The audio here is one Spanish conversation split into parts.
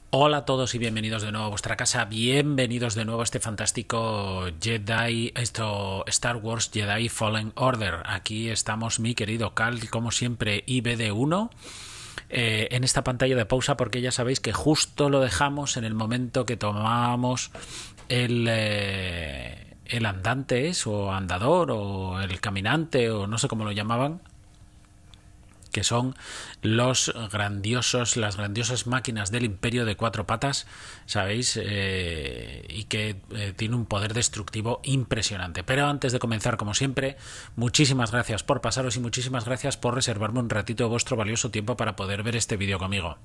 Hola a todos y bienvenidos de nuevo a vuestra casa, bienvenidos de nuevo a este fantástico Star Wars Jedi Fallen Order. Aquí estamos mi querido Cal, como siempre, IBD1, en esta pantalla de pausa porque ya sabéis que justo lo dejamos en el momento que tomábamos el andante o andador o el caminante o no sé cómo lo llamaban, que son las grandiosas máquinas del Imperio de cuatro patas, ¿sabéis? Y que tiene un poder destructivo impresionante. Pero antes de comenzar, como siempre, muchísimas gracias por pasaros y muchísimas gracias por reservarme un ratito de vuestro valioso tiempo para poder ver este vídeo conmigo.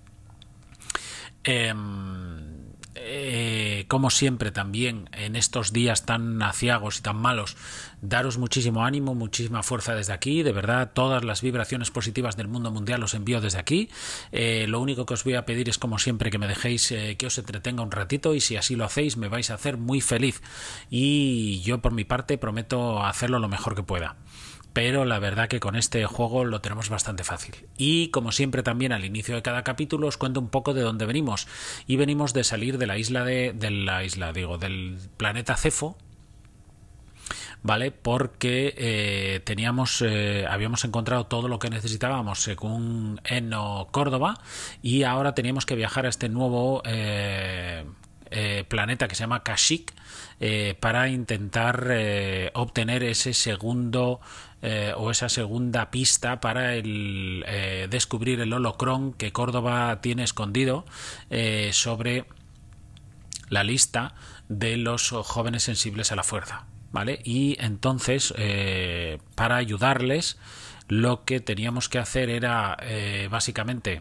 Como siempre también en estos días tan aciagos y tan malos, daros muchísimo ánimo, muchísima fuerza desde aquí, de verdad, todas las vibraciones positivas del mundo mundial os envío desde aquí. Lo único que os voy a pedir es, como siempre, que me dejéis que os entretenga un ratito, y si así lo hacéis me vais a hacer muy feliz, y yo por mi parte prometo hacerlo lo mejor que pueda. Pero la verdad que con este juego lo tenemos bastante fácil. Y como siempre también al inicio de cada capítulo os cuento un poco de dónde venimos. Y venimos de salir de del planeta Cefo, ¿vale? Porque habíamos encontrado todo lo que necesitábamos según Eno Córdoba, y ahora teníamos que viajar a este nuevo planeta que se llama Kashyyyk, para intentar obtener ese segundo o esa segunda pista para descubrir el holocrón que Córdoba tiene escondido sobre la lista de los jóvenes sensibles a la fuerza, ¿vale? Y entonces para ayudarles lo que teníamos que hacer era básicamente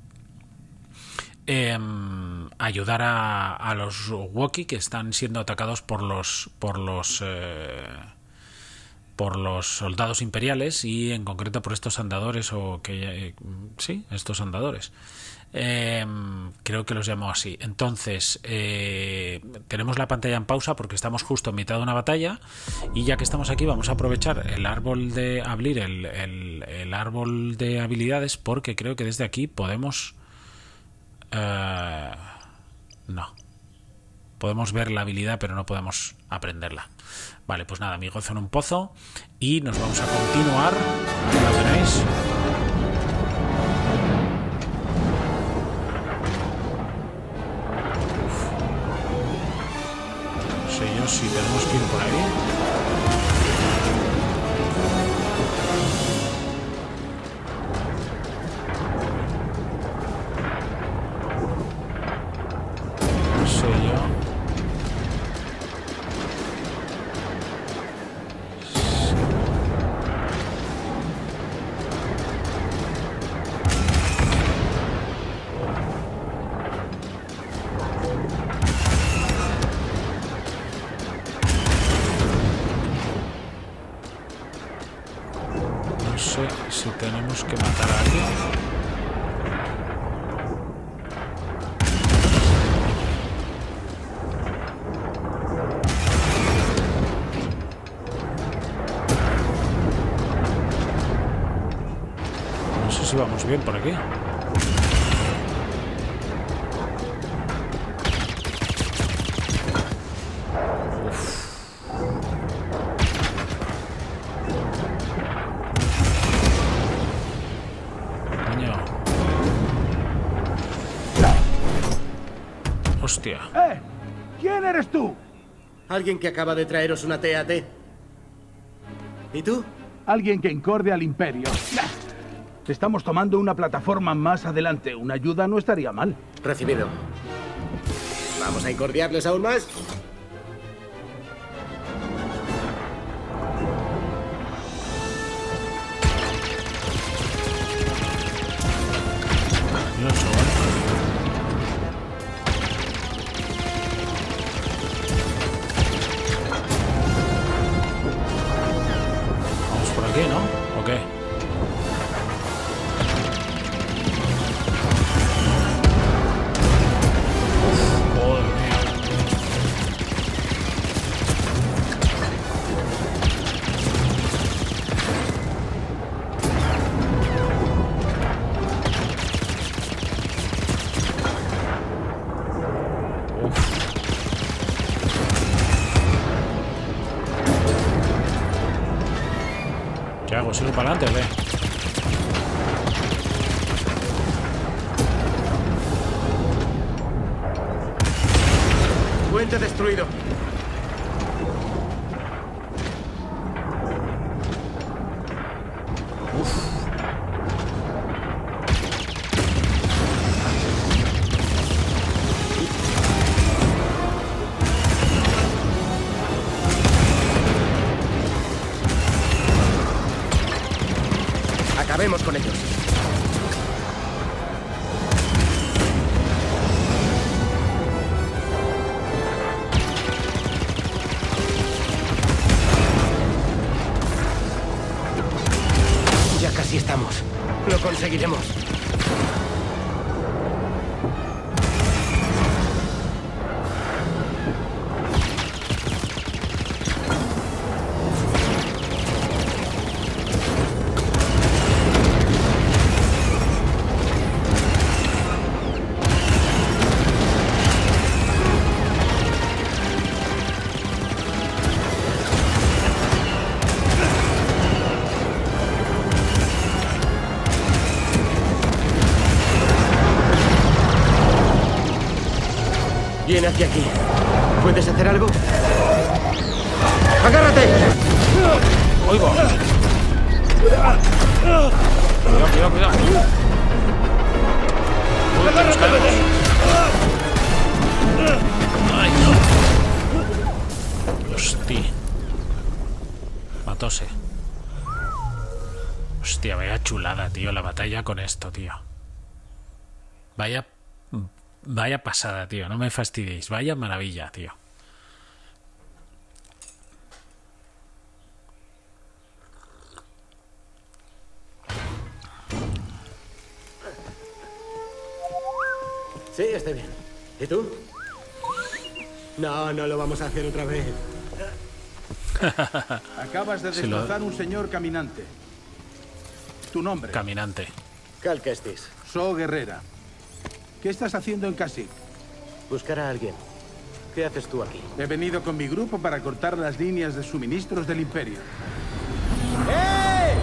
ayudar a los Wookiee, que están siendo atacados por los soldados imperiales, y en concreto por estos andadores, estos andadores. Creo que los llamo así. Entonces tenemos la pantalla en pausa porque estamos justo en mitad de una batalla, y ya que estamos aquí vamos a aprovechar el árbol de abrir el árbol de habilidades, porque creo que desde aquí podemos no podemos ver la habilidad, pero no podemos aprenderla. Vale, pues nada, mi gozo en un pozo, y nos vamos a continuar. Aquí lo tenéis. No sé yo si tenemos que ir por ahí. Si tenemos que matar a alguien. No sé si vamos bien por aquí. Hostia. ¿Quién eres tú? Alguien que acaba de traeros una TAT. ¿Y tú? Alguien que incorde al Imperio. Estamos tomando una plataforma más adelante. Una ayuda no estaría mal. Recibido. ¿Vamos a incordiarles aún más? Vamos por aquí, ¿no? ¿O qué? ¿Vamos a ir para adelante o qué? Puente destruido. Acabemos con ellos. Ya casi estamos. Lo conseguiremos. Viene hacia aquí. ¿Puedes hacer algo? ¡Agárrate! ¡Oigo! Cuidado, cuidado, cuidado. Uy, que nos caemos. Ay, no. Hostia. Matóse. Hostia, vaya chulada, tío, la batalla con esto, tío. Vaya pasada, tío, no me fastidiéis. Vaya maravilla, tío. Sí, estoy bien. ¿Y tú? No, no lo vamos a hacer otra vez. Acabas de destrozar un señor caminante. ¿Tu nombre? Caminante. Cal Kestis. So Guerrera. ¿Qué estás haciendo en Kashyyyk? Buscar a alguien. ¿Qué haces tú aquí? He venido con mi grupo para cortar las líneas de suministros del Imperio. ¡Eh!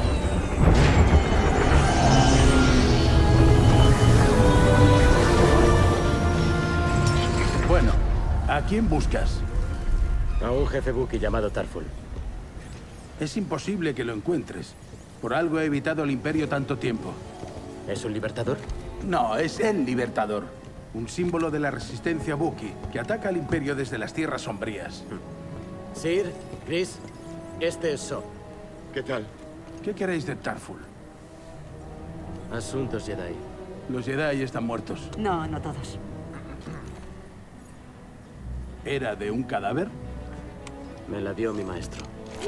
Bueno, ¿a quién buscas? A un jefe Wookiee llamado Tarful. Es imposible que lo encuentres. Por algo he evitado al Imperio tanto tiempo. ¿Es un libertador? No, es el Libertador. Un símbolo de la resistencia Wookiee, que ataca al Imperio desde las Tierras Sombrías. Sir, Chris, este es So. ¿Qué tal? ¿Qué queréis de Tarful? Asuntos Jedi. Los Jedi están muertos. No, no todos. ¿Era de un cadáver? Me la dio mi maestro.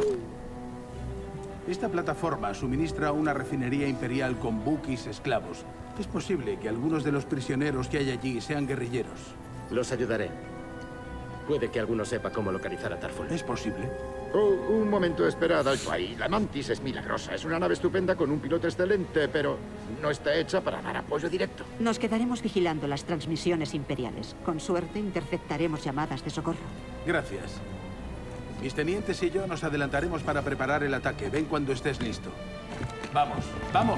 Esta plataforma suministra una refinería imperial con Wookiees esclavos. Es posible que algunos de los prisioneros que hay allí sean guerrilleros. Los ayudaré. Puede que alguno sepa cómo localizar a Tarful. ¿Es posible? Oh, un momento, esperad, alto ahí. La Mantis es milagrosa. Es una nave estupenda con un piloto excelente, pero no está hecha para dar apoyo directo. Nos quedaremos vigilando las transmisiones imperiales. Con suerte, interceptaremos llamadas de socorro. Gracias. Mis tenientes y yo nos adelantaremos para preparar el ataque. Ven cuando estés listo. ¡Vamos! ¡Vamos!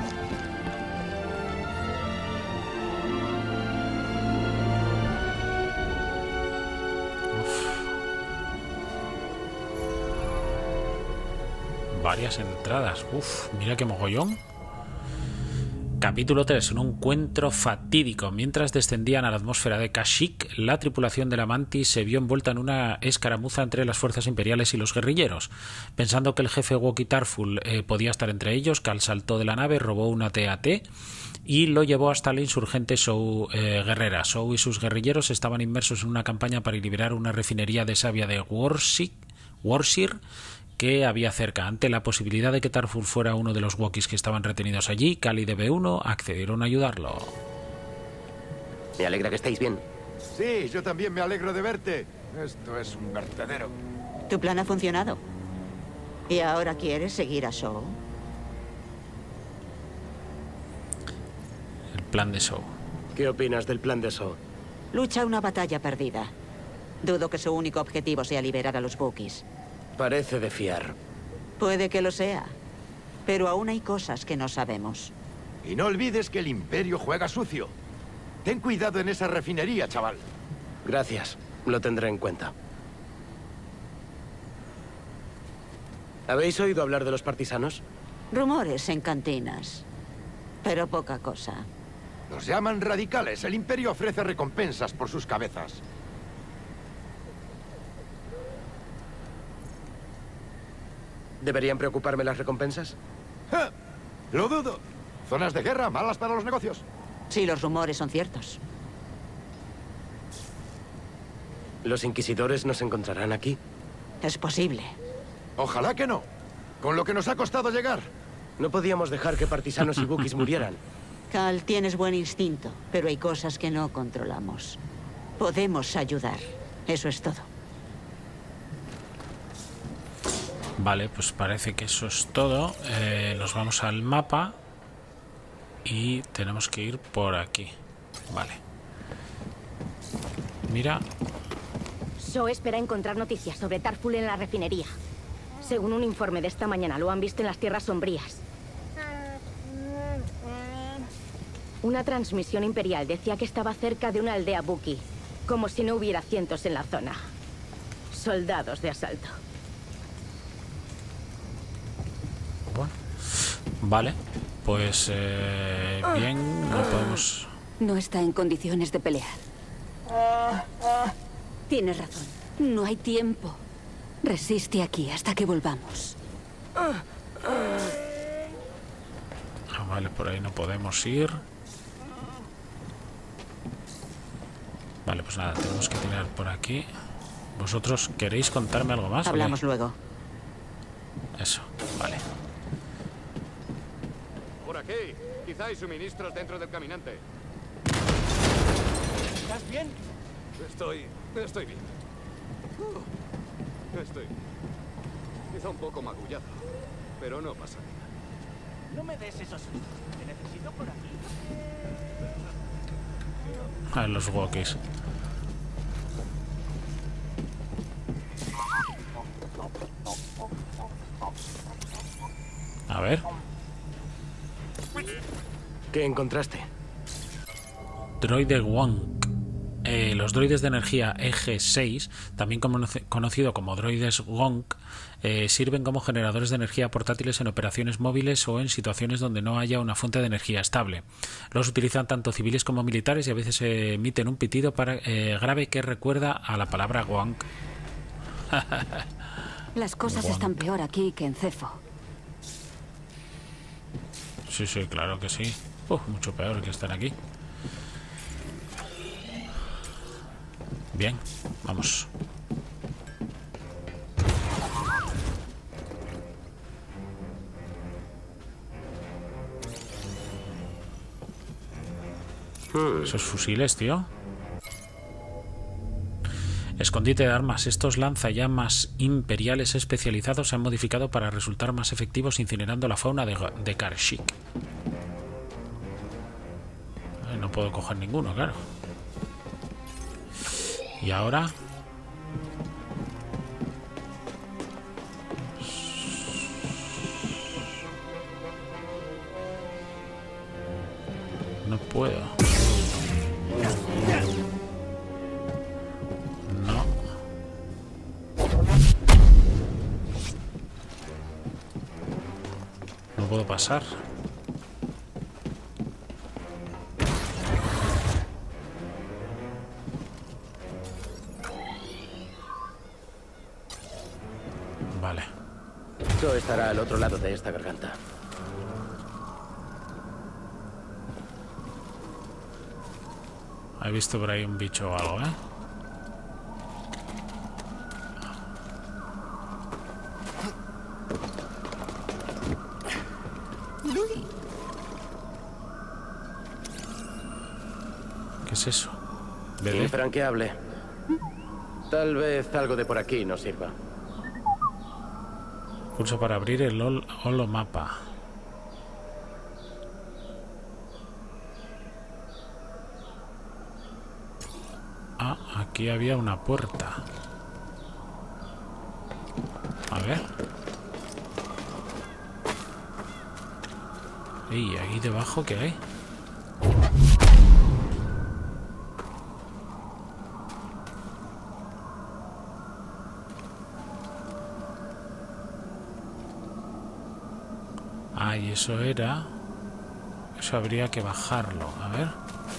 Varias entradas. Uf, mira qué mogollón. Capítulo 3. Un encuentro fatídico. Mientras descendían a la atmósfera de Kashyyyk, la tripulación de la Mantis se vio envuelta en una escaramuza entre las fuerzas imperiales y los guerrilleros. Pensando que el jefe Wookiee Tarful podía estar entre ellos, Cal saltó de la nave, robó una TAT y lo llevó hasta el insurgente So Guerrera. So y sus guerrilleros estaban inmersos en una campaña para liberar una refinería de savia de Worshir que había cerca. Ante la posibilidad de que Tarful fuera uno de los Wookiees que estaban retenidos allí, Cal y DB1 accedieron a ayudarlo. Me alegra que estéis bien. Sí, yo también me alegro de verte. Esto es un vertedero. Tu plan ha funcionado. ¿Y ahora quieres seguir a Shaw? El plan de So. ¿Qué opinas del plan de So? Lucha una batalla perdida. Dudo que su único objetivo sea liberar a los Wookiees. Parece de fiar. Puede que lo sea. Pero aún hay cosas que no sabemos. Y no olvides que el Imperio juega sucio. Ten cuidado en esa refinería, chaval. Gracias. Lo tendré en cuenta. ¿Habéis oído hablar de los partisanos? Rumores en cantinas, pero poca cosa. Los llaman radicales. El Imperio ofrece recompensas por sus cabezas. ¿Deberían preocuparme las recompensas? ¡Ja! Lo dudo. Zonas de guerra malas para los negocios. Si los rumores son ciertos. ¿Los inquisidores nos encontrarán aquí? Es posible. Ojalá que no. Con lo que nos ha costado llegar. No podíamos dejar que partisanos y Wookiees murieran. Cal, tienes buen instinto, pero hay cosas que no controlamos. Podemos ayudar. Eso es todo. Vale, pues parece que eso es todo. Nos vamos al mapa y tenemos que ir por aquí. Vale. Mira. Shaw espera encontrar noticias sobre Tarful en la refinería. Según un informe de esta mañana, lo han visto en las Tierras Sombrías. Una transmisión imperial decía que estaba cerca de una aldea Wookiee, como si no hubiera cientos en la zona. Soldados de asalto. Bueno. Vale, pues bien, no podemos... No está en condiciones de pelear. Tienes razón. No hay tiempo. Resiste aquí hasta que volvamos. Vale, por ahí no podemos ir. Vale, pues nada, tenemos que tirar por aquí. ¿Vosotros queréis contarme algo más? Hablamos luego. Eso, vale. Por aquí. Quizá hay suministros dentro del caminante. ¿Estás bien? Estoy bien. Estoy quizá un poco magullado, pero no pasa nada. No me des esos sustos. Te necesito por aquí. A los Wookiees. A ver. ¿Qué encontraste? Droide Wonk. Los droides de energía EG-6, también conocido como droides Wonk, sirven como generadores de energía portátiles en operaciones móviles o en situaciones donde no haya una fuente de energía estable. Los utilizan tanto civiles como militares y a veces emiten un pitido grave que recuerda a la palabra Wonk. Las cosas Wonk. están peor aquí que en Cefo. Sí, sí, claro que sí. Mucho peor que estar aquí. Bien, vamos. Esos fusiles, tío. Escondite de armas. Estos lanzallamas imperiales especializados se han modificado para resultar más efectivos incinerando la fauna de Kashyyyk. No puedo coger ninguno, claro. Y ahora... No puedo. No. No puedo pasar. Vale. Shaw estará al otro lado de esta garganta. He visto por ahí un bicho o algo, ¿eh? ¿Qué es eso? ¿Bebé? Infranqueable. Tal vez algo de por aquí nos sirva. Pulso para abrir el holomapa. Ah, aquí había una puerta. A ver. ¿Y ahí debajo qué hay? Ah, y eso era... Eso habría que bajarlo. A ver.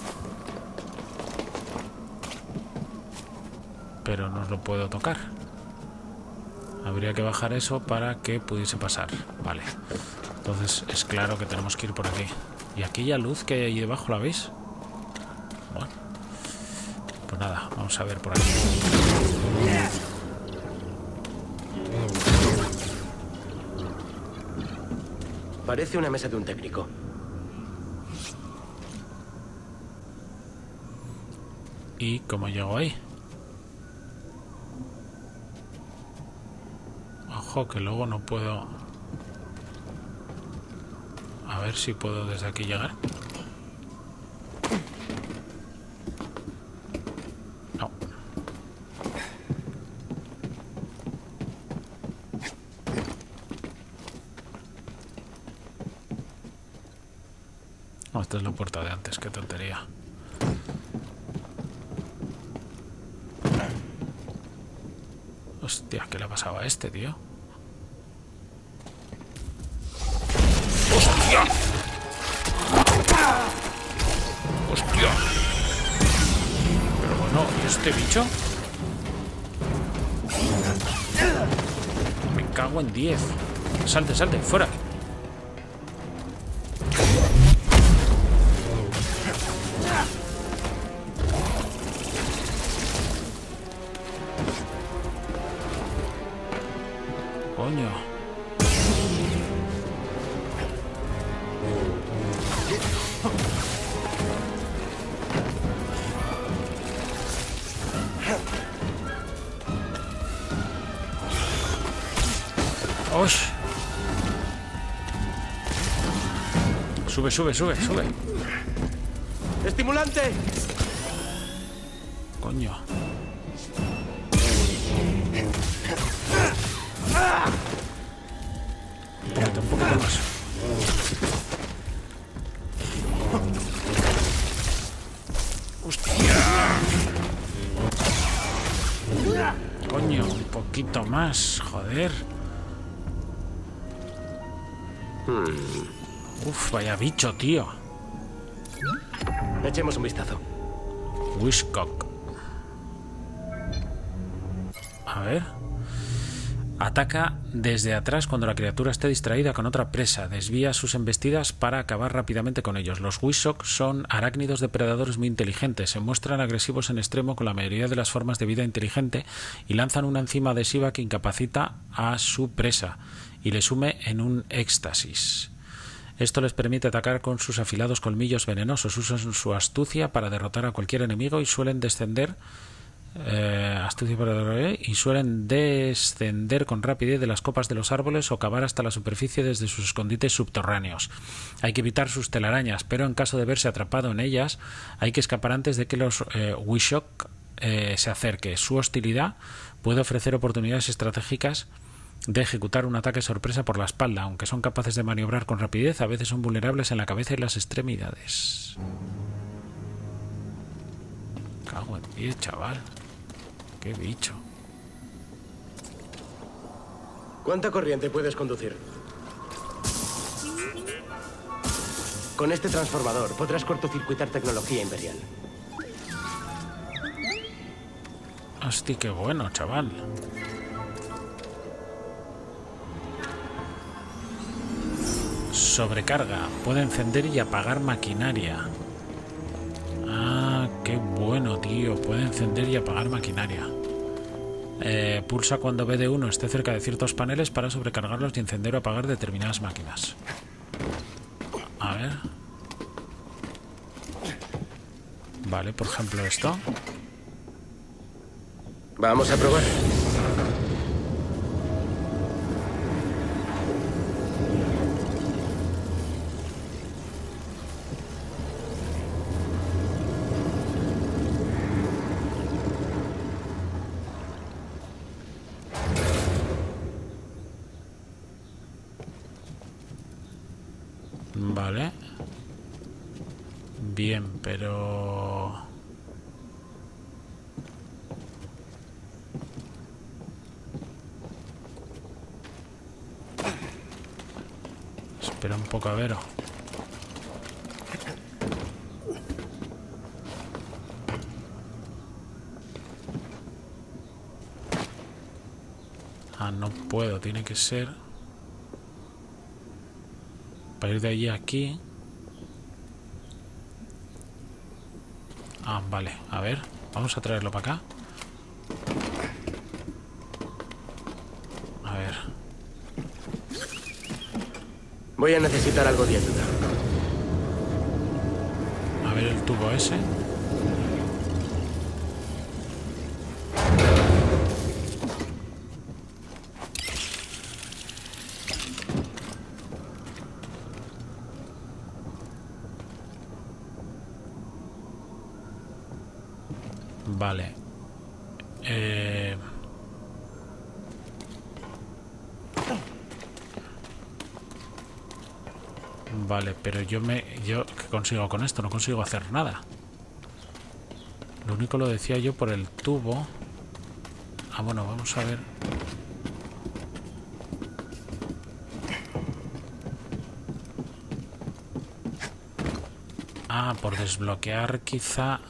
Pero no lo puedo tocar. Habría que bajar eso para que pudiese pasar. Vale. Entonces es claro que tenemos que ir por aquí. ¿Y aquella luz que hay ahí debajo, la veis? Bueno. Pues nada, vamos a ver por aquí. Parece una mesa de un técnico. ¿Y cómo llego ahí? Ojo, que luego no puedo... A ver si puedo desde aquí llegar. No. Oh, esta es la puerta de antes, qué tontería. Hostia, ¿qué le ha pasado a este, tío? ¡Hostia! ¡Hostia! Pero bueno, ¿y este bicho? Me cago en 10. Salte, salte, fuera. Coño. ¡Osh! Sube, sube, sube, sube. ¡Estimulante! Coño. Espérate un poquito más. ¡Hostia! Coño, un poquito más, joder. Uf, vaya bicho, tío. Echemos un vistazo. Wishcock. A ver. Ataca desde atrás cuando la criatura esté distraída con otra presa. Desvía sus embestidas para acabar rápidamente con ellos. Los Wishcock son arácnidos depredadores muy inteligentes. Se muestran agresivos en extremo con la mayoría de las formas de vida inteligente y lanzan una enzima adhesiva que incapacita a su presa y le sume en un éxtasis. Esto les permite atacar con sus afilados colmillos venenosos. Usan su astucia para derrotar a cualquier enemigo y suelen descender con rapidez de las copas de los árboles o cavar hasta la superficie desde sus escondites subterráneos. Hay que evitar sus telarañas, pero en caso de verse atrapado en ellas, hay que escapar antes de que los Wishcock se acerque. Su hostilidad puede ofrecer oportunidades estratégicas de ejecutar un ataque sorpresa por la espalda. Aunque son capaces de maniobrar con rapidez, a veces son vulnerables en la cabeza y las extremidades. Cago en 10, chaval. Qué bicho. ¿Cuánta corriente puedes conducir? Con este transformador podrás cortocircuitar tecnología imperial. Hostia, qué bueno, chaval. Sobrecarga. Puede encender y apagar maquinaria. Ah, qué bueno, tío. Puede encender y apagar maquinaria. Pulsa cuando BD1 esté cerca de ciertos paneles para sobrecargarlos y encender o apagar determinadas máquinas. A ver. Vale, por ejemplo esto. Vamos a probar. Vale. Espera un poco, a ver. Ah, no puedo, tiene que ser para ir de allí a aquí. Ah, vale, a ver, vamos a traerlo para acá. A ver. Voy a necesitar algo de ayuda. A ver el tubo ese. Vale. Vale, pero yo ¿qué consigo con esto? No consigo hacer nada. Lo único lo decía yo por el tubo. Ah, bueno, vamos a ver. Ah, por desbloquear quizá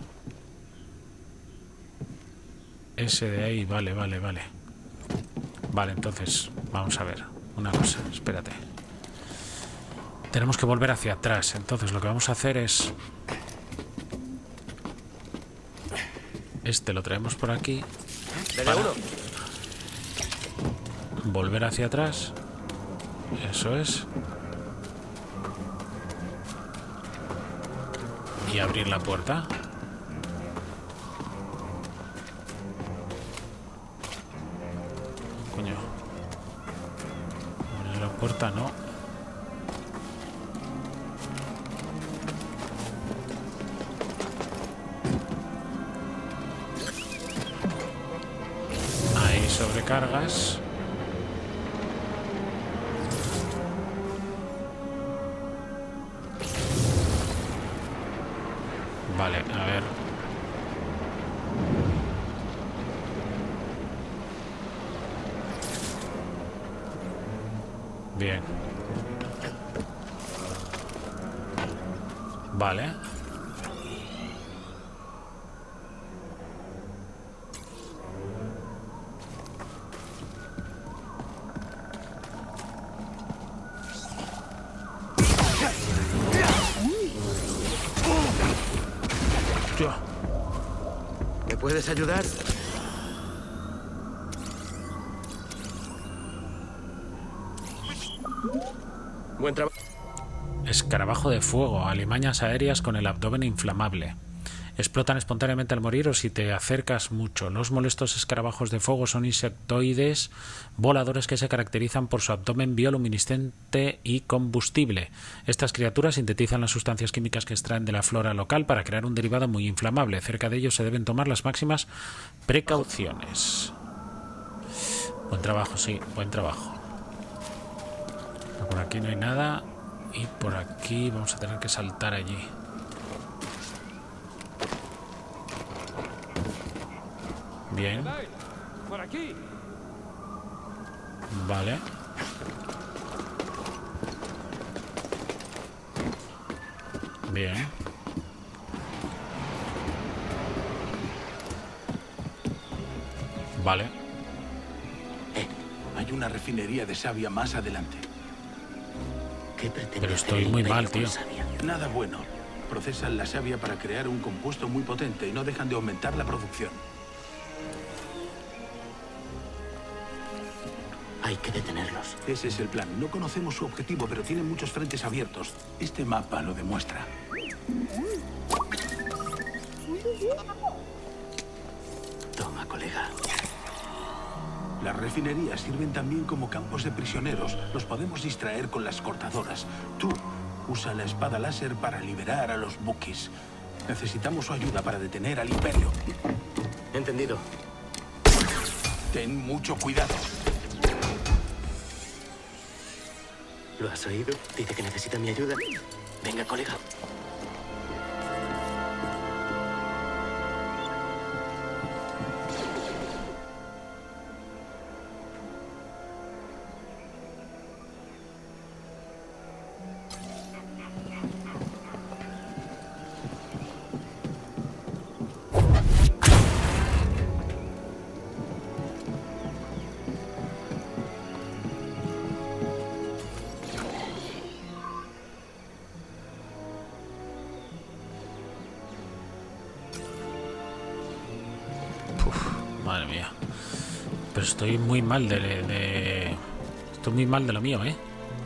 ese de ahí. Vale, vale, vale. Vale, entonces, vamos a ver una cosa, espérate. Tenemos que volver hacia atrás. Entonces lo que vamos a hacer es... Este lo traemos por aquí. Para volver hacia atrás. Eso es. Y abrir la puerta. Coño. Abrir la puerta no. Sobrecargas. Vale, a ver. Bien. Vale. ¿Me puedes ayudar? Buen trabajo. Escarabajo de fuego, alimañas aéreas con el abdomen inflamable. Explotan espontáneamente al morir o si te acercas mucho. Los molestos escarabajos de fuego son insectoides voladores que se caracterizan por su abdomen bioluminiscente y combustible. Estas criaturas sintetizan las sustancias químicas que extraen de la flora local para crear un derivado muy inflamable. Cerca de ellos se deben tomar las máximas precauciones. Buen trabajo, sí, buen trabajo. Por aquí no hay nada y por aquí vamos a tener que saltar allí. Bien. Por aquí. Vale. Bien. Vale. Hay una refinería de savia más adelante. ¿Qué pretende Pero hacer estoy el muy Imperio mal, con tío. savia? Nada bueno. Procesan la savia para crear un compuesto muy potente y no dejan de aumentar la producción. Hay que detenerlos. Ese es el plan. No conocemos su objetivo, pero tienen muchos frentes abiertos. Este mapa lo demuestra. Toma, colega. Las refinerías sirven también como campos de prisioneros. Los podemos distraer con las cortadoras. Tú, usa la espada láser para liberar a los Wookiees. Necesitamos su ayuda para detener al Imperio. Entendido. Ten mucho cuidado. ¿Lo has oído? Dice que necesita mi ayuda. Venga, colega. Madre mía. Pero estoy muy mal estoy muy mal de lo mío, ¿eh?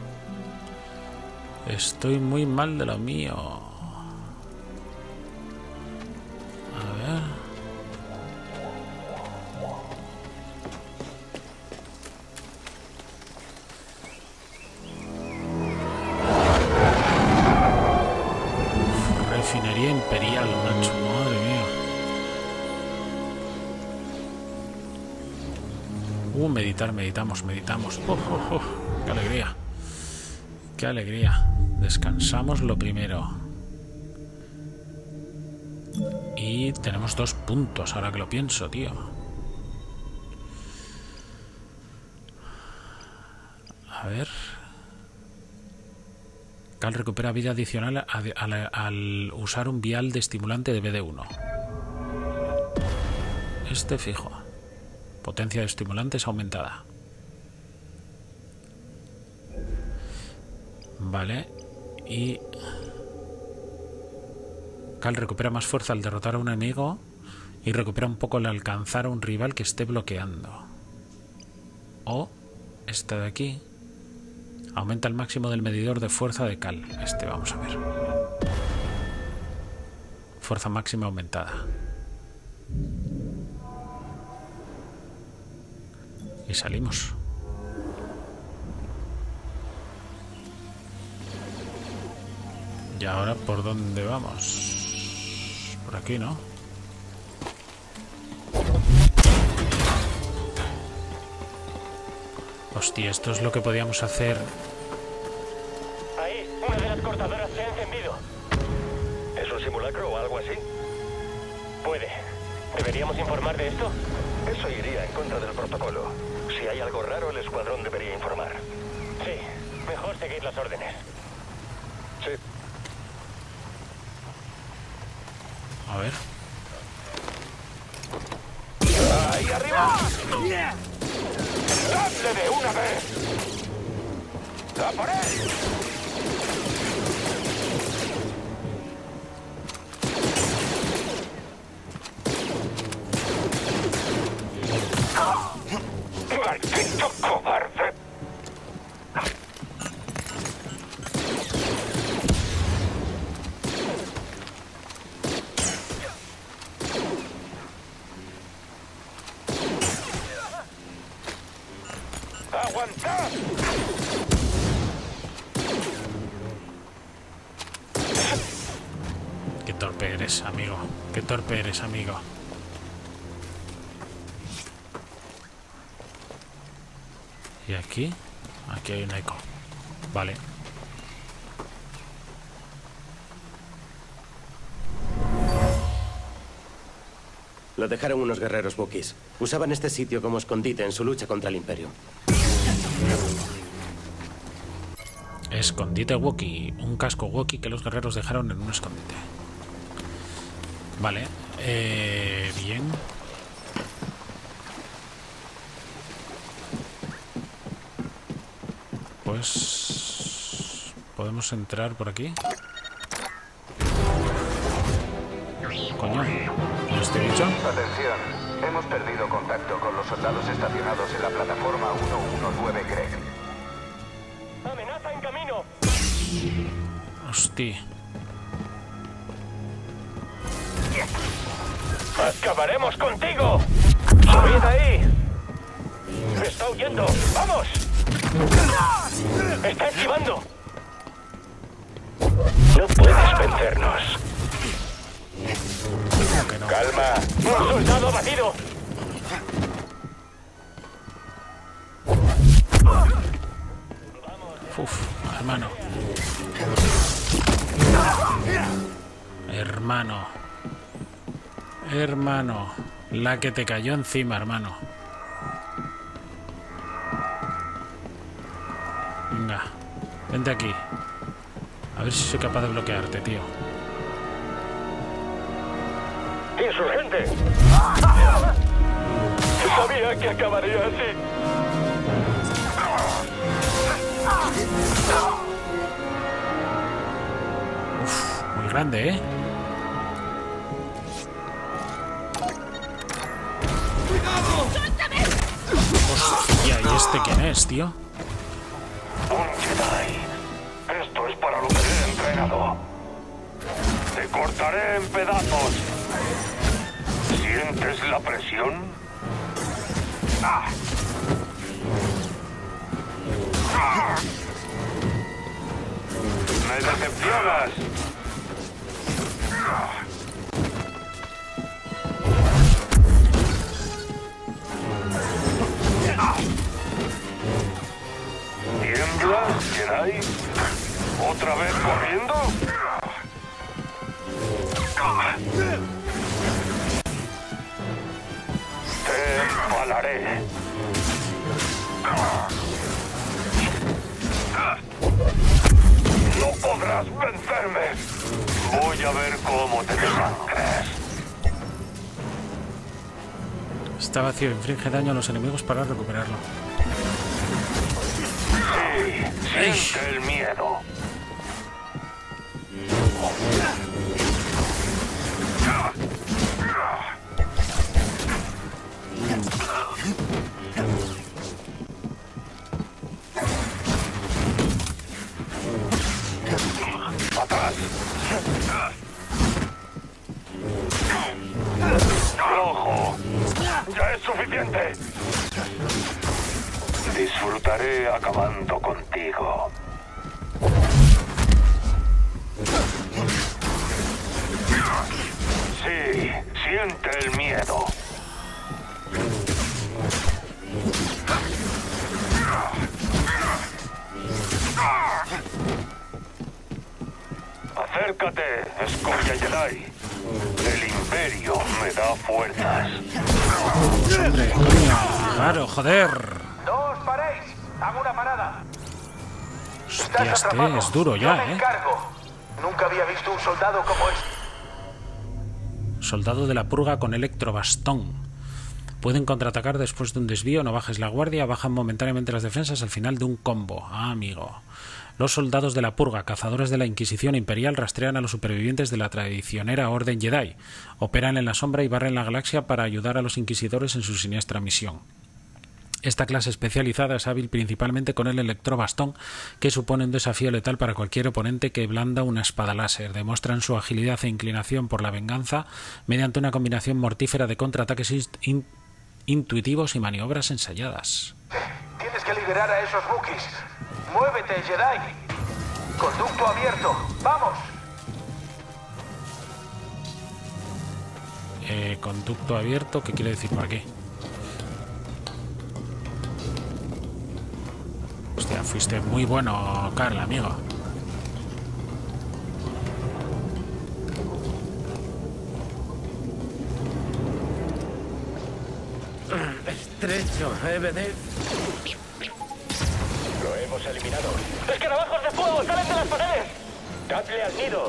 Estoy muy mal de lo mío. A ver. Refinería Imperial, macho. Madre mía. Meditamos. Qué alegría. Qué alegría. Descansamos lo primero. Y tenemos 2 puntos, ahora que lo pienso, tío. A ver. Cal recupera vida adicional al usar un vial de estimulante de BD1. Este fijo. Potencia de estimulantes aumentada. Vale. Y Cal recupera más fuerza al derrotar a un enemigo y recupera un poco al alcanzar a un rival que esté bloqueando. O esta de aquí. Aumenta el máximo del medidor de fuerza de Cal. Este, vamos a ver. Fuerza máxima aumentada. Y salimos. ¿Y ahora por dónde vamos? Por aquí, ¿no? Hostia, esto es lo que podíamos hacer. Ahí, una de las cortadoras se ha encendido. ¿Es un simulacro o algo así? Puede. ¿Deberíamos informar de esto? Eso iría en contra del protocolo. Si hay algo raro, el escuadrón debería informar. Sí, mejor seguir las órdenes. Sí. A ver. ¡Ahí arriba! ¡Dadle de una vez! ¡A por él! ¡Maldito cobarde! ¡Aguantad! Qué torpe eres, amigo. Qué torpe eres, amigo. ¿Y aquí? Aquí hay un eco. Vale. Lo dejaron unos guerreros Wookiees. Usaban este sitio como escondite en su lucha contra el Imperio. Escondite Wookiee. Un casco Wookiee que los guerreros dejaron en un escondite. Vale. Bien. Pues... ¿podemos entrar por aquí? Coño. ¿No estoy dicho? Atención. Hemos perdido contacto con los soldados estacionados en la plataforma 119 Greg. ¡Amenaza en camino! Hostia. ¡Acabaremos contigo! ¡Subid ahí! ¡Está huyendo! ¡Vamos! ¡Está esquivando! No puedes vencernos. No. ¡Calma! ¡Un soldado abatido! Uf, hermano. Hermano. La que te cayó encima, hermano. Venga, vente aquí. A ver si soy capaz de bloquearte, tío. ¡Insurgente! Sabía que acabaría así. Uf, muy grande, ¿eh? Hostia, ¿y este quién es, tío? Un Jedi. Esto es para lo que he entrenado. Te cortaré en pedazos. ¿Sientes la presión? ¡Ah! ¡Ah! ¡Me decepcionas! ¿Tiemblas, Jedi? ¿Otra vez corriendo? Te empalaré. No podrás vencerme. Voy a ver cómo te desangres. Está vacío, inflige daño a los enemigos para recuperarlo. Sí, siente el miedo. ¡Atrás! ¡Rojo! ¡Ya es suficiente! Disfrutaré acabando contigo. Sí, siente el miedo. Acércate, escoria Jedi. El Imperio me da fuerzas. Hombre, coño, claro, joder. ¡No os paréis! ¡Hago una parada! Hostia, este es duro ya, Yo me encargo. Nunca había visto un soldado como este. Soldado de la purga con electrobastón. Pueden contraatacar después de un desvío, no bajes la guardia, bajan momentáneamente las defensas al final de un combo. Ah, amigo. Los soldados de la purga, cazadores de la Inquisición Imperial, rastrean a los supervivientes de la traicionera Orden Jedi. Operan en la sombra y barren la galaxia para ayudar a los inquisidores en su siniestra misión. Esta clase especializada es hábil principalmente con el electrobastón, que supone un desafío letal para cualquier oponente que blanda una espada láser. Demuestran su agilidad e inclinación por la venganza mediante una combinación mortífera de contraataques intuitivos y maniobras ensayadas. Tienes que liberar a esos Wookiees. ¡Muévete, Jedi! ¡Conducto abierto! ¡Vamos! Conducto abierto, ¿qué quiere decir por aquí? Hostia, fuiste muy bueno, Carl, amigo. Estrecho, EBD. Lo hemos eliminado. ¡Escarabajos de fuego! ¡Salen de las paredes! ¡Dadle al nido!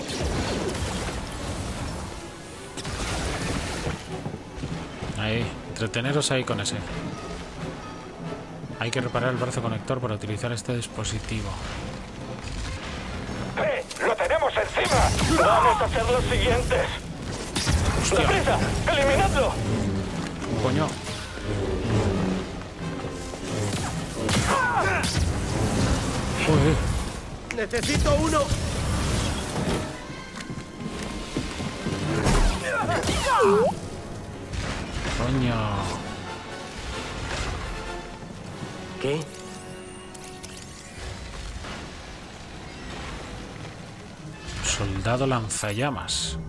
Ahí, entreteneros ahí con ese. Hay que reparar el brazo conector para utilizar este dispositivo. ¡Lo tenemos encima! ¡Vamos a hacer los siguientes! Hostia. ¡Deprisa! ¡Eliminadlo! Coño. Uy. ¡Necesito uno! Coño. ¿Qué? Soldado lanzallamas.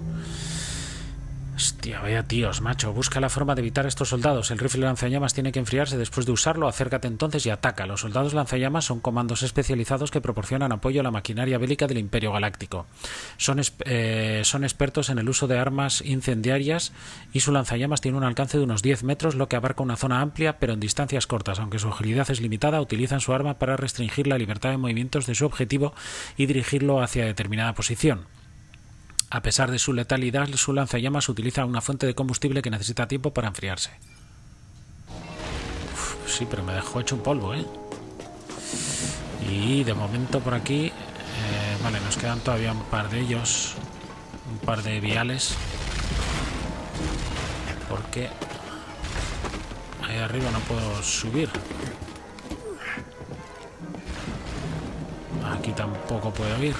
Hostia, vaya tíos, macho. Busca la forma de evitar estos soldados. El rifle lanzallamas tiene que enfriarse después de usarlo. Acércate entonces y ataca. Los soldados lanzallamas son comandos especializados que proporcionan apoyo a la maquinaria bélica del Imperio Galáctico. Son expertos en el uso de armas incendiarias y su lanzallamas tiene un alcance de unos 10 metros, lo que abarca una zona amplia, pero en distancias cortas. Aunque su agilidad es limitada, utilizan su arma para restringir la libertad de movimientos de su objetivo y dirigirlo hacia determinada posición. A pesar de su letalidad, su lanzallamas utiliza una fuente de combustible que necesita tiempo para enfriarse. Sí, pero me dejó hecho un polvo, ¿eh? Y de momento por aquí... vale, nos quedan todavía un par de ellos. Un par de viales. Porque... Ahí arriba no puedo subir. Aquí tampoco puedo ir.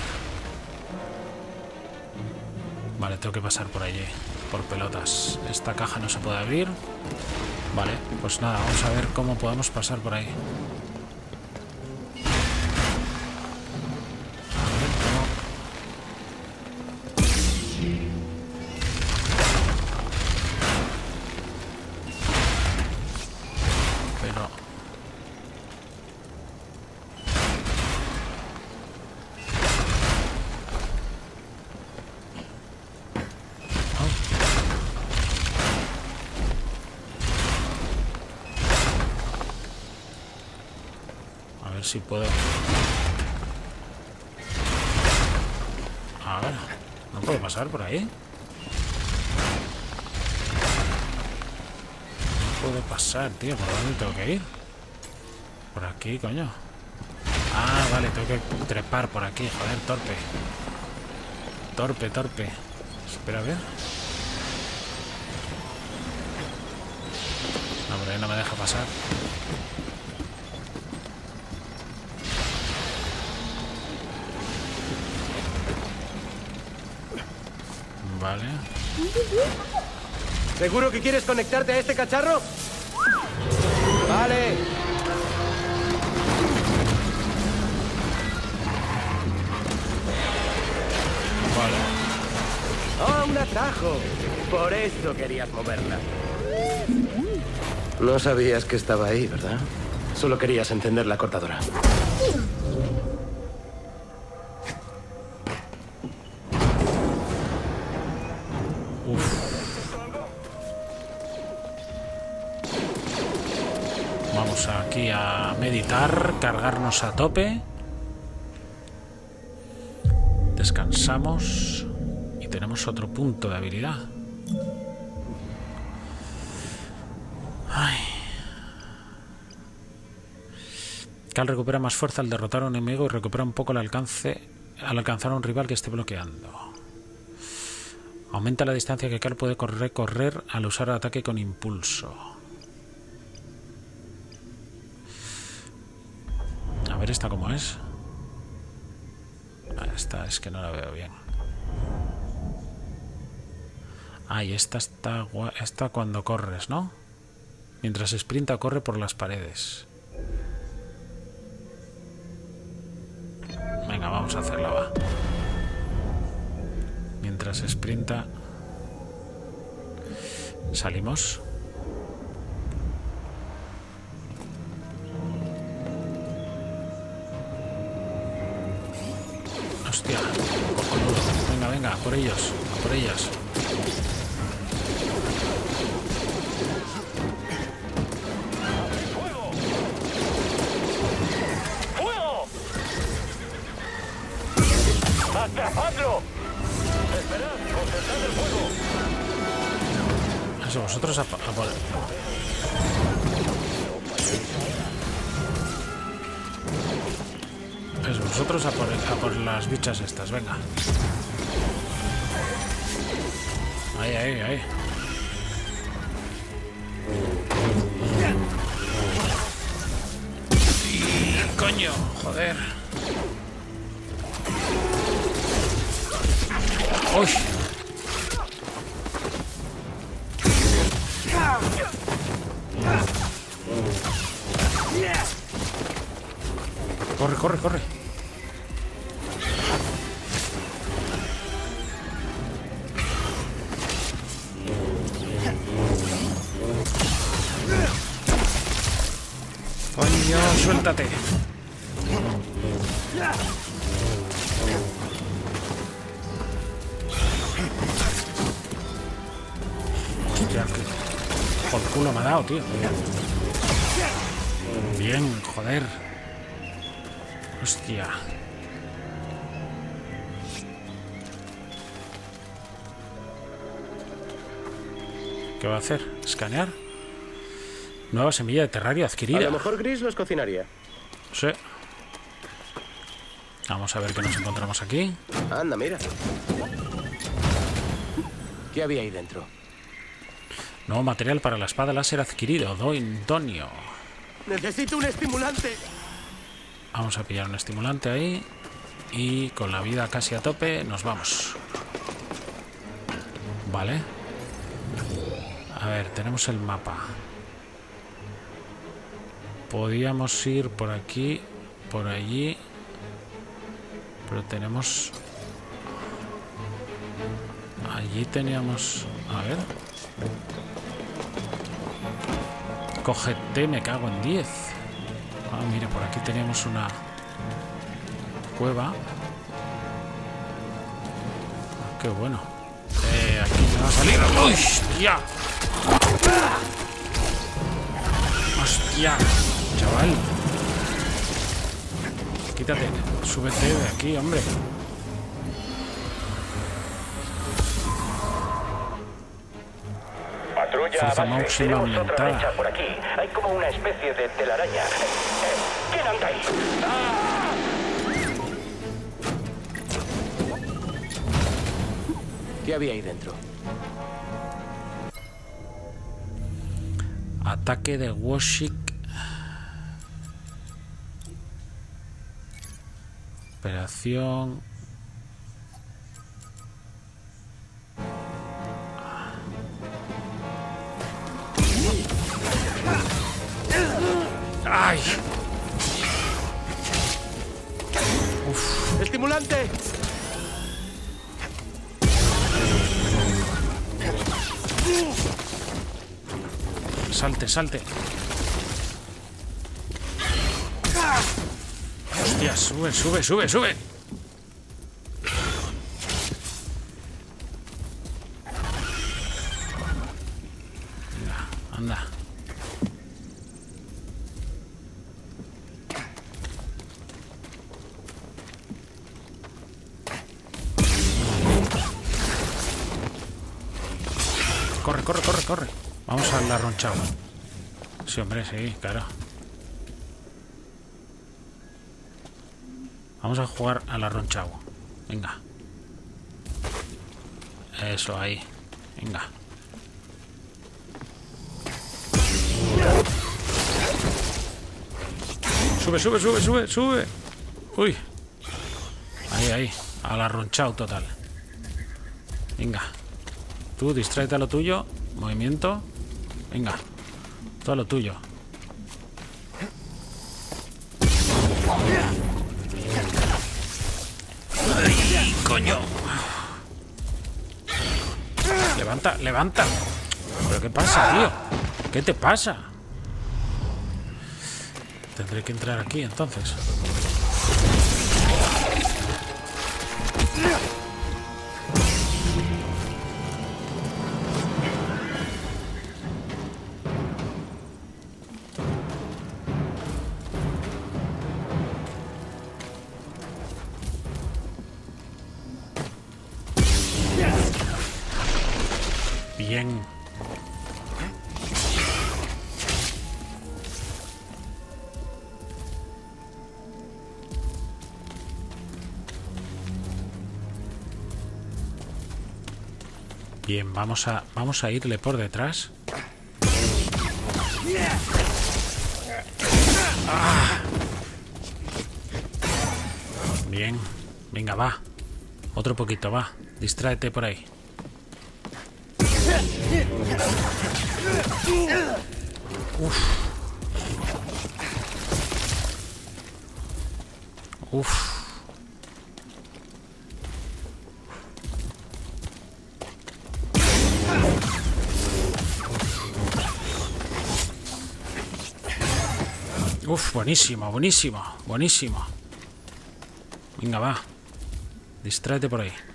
Vale, tengo que pasar por allí. Por pelotas. Esta caja no se puede abrir. Vale, pues nada, vamos a ver cómo podemos pasar por ahí. Si puedo. A ver, no puedo pasar por ahí. No puedo pasar, tío. ¿Por dónde tengo que ir? Por aquí, coño. Ah, vale, tengo que trepar por aquí. Joder, torpe. Torpe. Espera, a ver. No, por ahí no me deja pasar. Vale. ¿Seguro que quieres conectarte a este cacharro? Vale. Vale. ¡Oh, un atajo! Por eso querías moverla. No sabías que estaba ahí, ¿verdad? Solo querías encender la cortadora. Vamos aquí a meditar, cargarnos a tope. Descansamos y tenemos otro punto de habilidad. Ay. Cal recupera más fuerza al derrotar a un enemigo y recupera un poco el alcance al alcanzar a un rival que esté bloqueando. Aumenta la distancia que Cal puede recorrer al usar ataque con impulso. A ver esta cómo es. Esta es que no la veo bien. Ah, y esta cuando corres, ¿no? Mientras sprinta corre por las paredes. Venga, vamos a hacerla, va. Mientras sprinta. Salimos. Hostia, cojonudo. Venga, por ellos, por ellas. ¡Fuego! ¡Atrapadlo! ¡Esperad! ¡Concentrad el fuego! Eso, vosotros a por... Eso, vosotros a por las bichas estas, venga. Ahí. ¡Coño! Joder. ¡Uy! Corre. Coño, suéltate. Hostia, que por culo me ha dado, tío. Bien, joder. Hostia. ¿Qué va a hacer? ¿Escanear? Nueva semilla de terrario adquirida. A lo mejor Gris los cocinaría. Sí. Vamos a ver qué nos encontramos aquí. Anda, mira. ¿Qué había ahí dentro? Nuevo material para la espada láser adquirido. Donio. Necesito un estimulante. Vamos a pillar un estimulante ahí. Y con la vida casi a tope, nos vamos. Vale. A ver, tenemos el mapa. Podíamos ir por aquí, por allí. Pero tenemos... Allí teníamos... A ver... Cógete, me cago en 10. Ah, mira, por aquí teníamos una cueva. Ah, qué bueno. Aquí me va a salir. ¡Hostia! ¡Hostia! Chaval. Quítate. Súbete de aquí, hombre. Fuerza máxima aumentada. Por aquí hay como una especie de telaraña. ¿Quién anda ahí? ¿Qué había ahí dentro? Ataque de Woshik. Operación. ¡Ay! Uf. ¡Estimulante! Salte, salte. Hostia, sube, sube, sube, sube. Venga, anda. Corre, corre, corre, corre. Vamos al arronchado. Sí, hombre, sí, claro. Vamos a jugar al arronchado. Venga. Eso, ahí. Venga. Sube, sube, sube, sube, sube. Uy. Ahí, ahí. Al arronchado total. Venga. Tú, distráete a lo tuyo. Movimiento. Venga. Todo lo tuyo. ¡Ay, coño! Levanta, levanta. ¿Pero qué pasa, tío? ¿Qué te pasa? Tendré que entrar aquí, entonces. Bien. Bien, vamos a irle por detrás. ¡Ah! Bien. Venga, va. Otro poquito, va. Distráete por ahí. Uf. Uf. Uf, buenísimo, buenísimo, buenísimo. Venga, va. Distráete por ahí.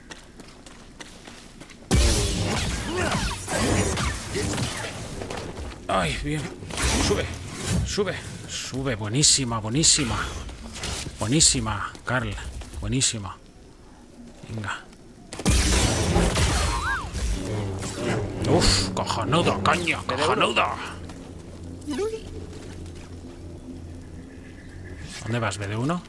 Ay, bien. Sube, sube, sube. Buenísima, buenísima. Buenísima, Carl. Buenísima. Venga. Uf, cojonudo, coño, cojonudo. ¿Dónde vas, BD1?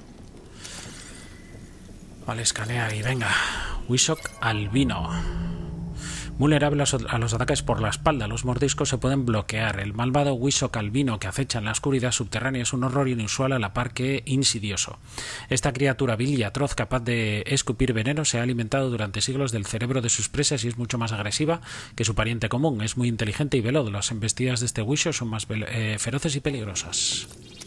Vale, escanea ahí, venga. Wishok albino. Vulnerable a los ataques por la espalda, los mordiscos se pueden bloquear. El malvado Wisok albino que acecha en la oscuridad subterránea es un horror inusual a la par que insidioso. Esta criatura vil y atroz capaz de escupir veneno se ha alimentado durante siglos del cerebro de sus presas y es mucho más agresiva que su pariente común. Es muy inteligente y veloz. Las embestidas de este Wisok son más feroces y peligrosas.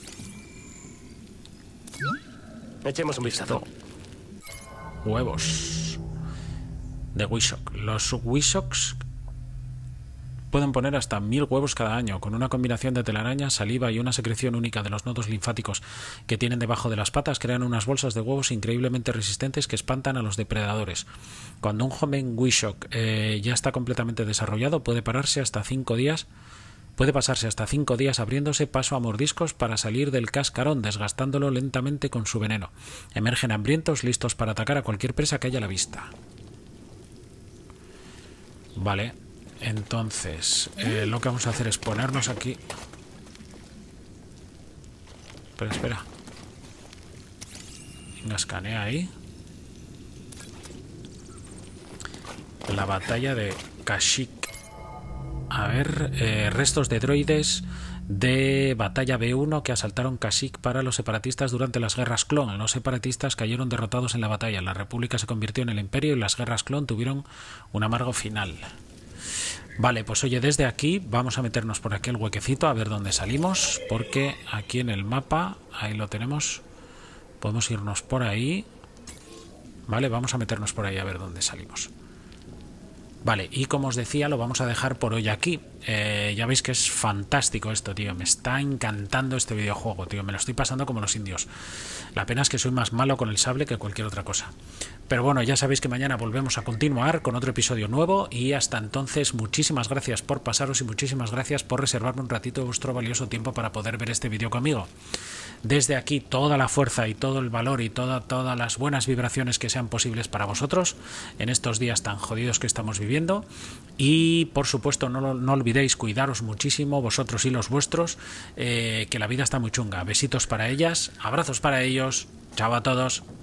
Echemos un vistazo. Huevos de Wisok. Los Wisoks pueden poner hasta 1000 huevos cada año, con una combinación de telaraña, saliva y una secreción única de los nodos linfáticos que tienen debajo de las patas. Crean unas bolsas de huevos increíblemente resistentes que espantan a los depredadores. Cuando un joven Wisok ya está completamente desarrollado, puede pasarse hasta 5 días abriéndose paso a mordiscos para salir del cascarón, desgastándolo lentamente con su veneno. Emergen hambrientos, listos para atacar a cualquier presa que haya a la vista. Vale, entonces lo que vamos a hacer es ponernos aquí. Espera. Venga, escanea ahí. La batalla de Kashyyyk. A ver, restos de droides de batalla B1 que asaltaron Kashyyyk para los separatistas durante las guerras clon. Los separatistas cayeron derrotados en la batalla. La república se convirtió en el imperio y las guerras clon tuvieron un amargo final. Vale, pues oye, desde aquí vamos a meternos por aquel huequecito a ver dónde salimos, porque aquí en el mapa, ahí lo tenemos, podemos irnos por ahí. Vale, vamos a meternos por ahí a ver dónde salimos. Vale, y como os decía, lo vamos a dejar por hoy aquí. Ya veis que es fantástico esto, tío. Me está encantando este videojuego, tío. Me lo estoy pasando como los indios. La pena es que soy más malo con el sable que cualquier otra cosa. Pero bueno, ya sabéis que mañana volvemos a continuar con otro episodio nuevo. Y hasta entonces, muchísimas gracias por pasaros y muchísimas gracias por reservarme un ratito de vuestro valioso tiempo para poder ver este vídeo conmigo. Desde aquí, toda la fuerza y todo el valor y todas las buenas vibraciones que sean posibles para vosotros en estos días tan jodidos que estamos viviendo. Y por supuesto, no olvidéis cuidaros muchísimo, vosotros y los vuestros, que la vida está muy chunga. Besitos para ellas, abrazos para ellos. Chao a todos.